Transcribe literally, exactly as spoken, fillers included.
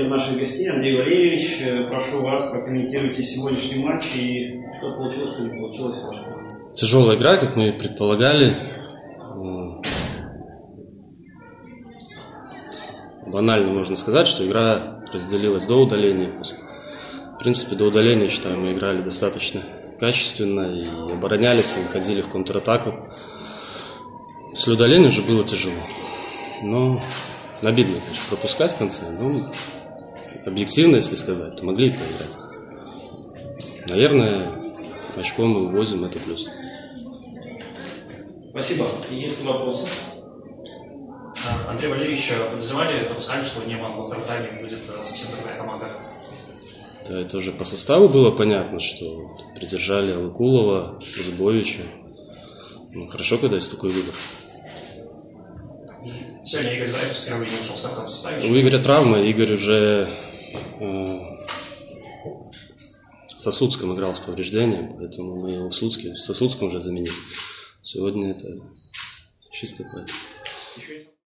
у наших гостей. Андрей Валерьевич, прошу вас, прокомментируйте сегодняшний матч и что получилось, что не получилось. Тяжелая игра, как мы и предполагали. Банально можно сказать, что игра разделилась до удаления. В принципе, до удаления, считаю, мы играли достаточно качественно и оборонялись, и выходили в контратаку. После удаления уже было тяжело. Но обидно, конечно, пропускать в конце. Но объективно, если сказать, то могли и проиграть. Наверное, очко мы увозим, это плюс. Спасибо. Есть ли вопросы? Андрей Валерьевич, подозревали, допускали, что не вам во втором тайме будет совсем другая команда? Да, это уже по составу было понятно, что придержали Лукулова, Зубовича. Ну, хорошо, когда есть такой выбор. Сегодня Игорь Зайцев впервые не ушел в стартовом составе. У Игоря травма, Игорь уже э, со Слуцком играл с повреждением, поэтому мы его в Слуцке, со Слуцком уже заменили. Сегодня это чисто поэтому.